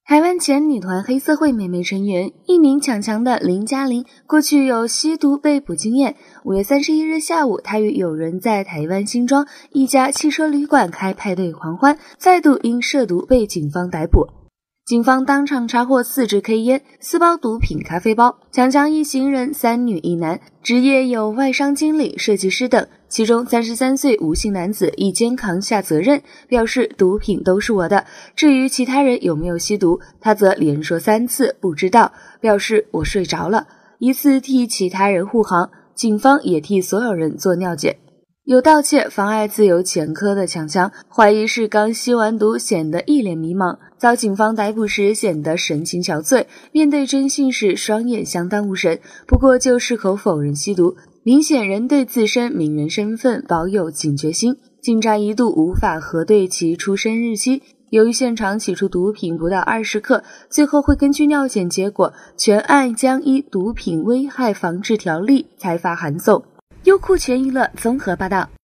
台湾前女团黑社会美眉成员，一名强强的林嘉玲，过去有吸毒被捕经验。5月31日下午，她与友人在台湾新庄一家汽车旅馆开派对狂欢，再度因涉毒被警方逮捕。警方当场查获4支 K 烟、4包毒品咖啡包，强强一行人3女1男，职业有外商经理、设计师等。其中33岁吴姓男子一肩扛下责任，表示毒品都是我的。至于其他人有没有吸毒，他则连说3次不知道，表示我睡着了，疑似替其他人护航。警方也替所有人做尿检。有盗窃、妨碍自由前科的强强，怀疑是刚吸完毒，显得一脸迷茫。遭警方逮捕时显得神情憔悴，面对征信时双眼相当无神，不过就矢口否认吸毒，明显仍对自身名人身份保有警觉心。警察一度无法核对其出生日期，由于现场取出毒品不到20克，最后会根据尿检结果，全案将依毒品危害防治条例裁罚函送。优酷全娱乐综合报道。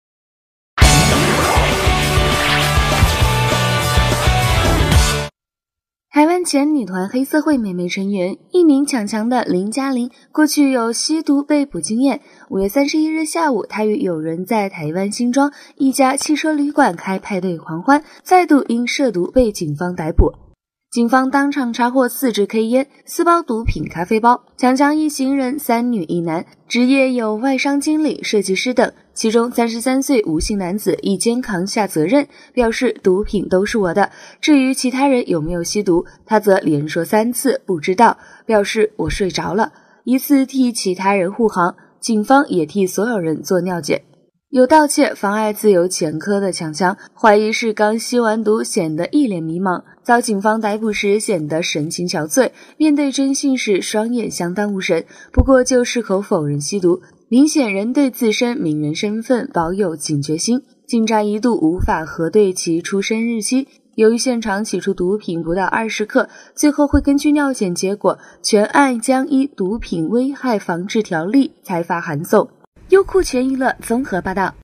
台湾前女团黑社会美眉成员，一名强强的林嘉玲，过去有吸毒被捕经验。5月31日下午，她与友人在台湾新庄一家汽车旅馆开派对狂欢，再度因涉毒被警方逮捕。警方当场查获4支 K 烟、4包毒品咖啡包，强强一行人3女1男，职业有外商经理、设计师等。其中33岁吴姓男子一肩扛下责任，表示毒品都是我的。至于其他人有没有吸毒，他则连说3次不知道，表示我睡着了，疑似替其他人护航。警方也替所有人做尿检。有盗窃、妨碍自由前科的强强，怀疑是刚吸完毒，显得一脸迷茫。遭警方逮捕时显得神情憔悴，面对征信时双眼相当无神，不过就矢口否认吸毒，明显仍对自身名人身份保有警觉心。警察一度无法核对其出生日期，由于现场取出毒品不到20克，最后会根据尿检结果，全案将依毒品危害防治条例裁罚函送。优酷全娱乐综合报道。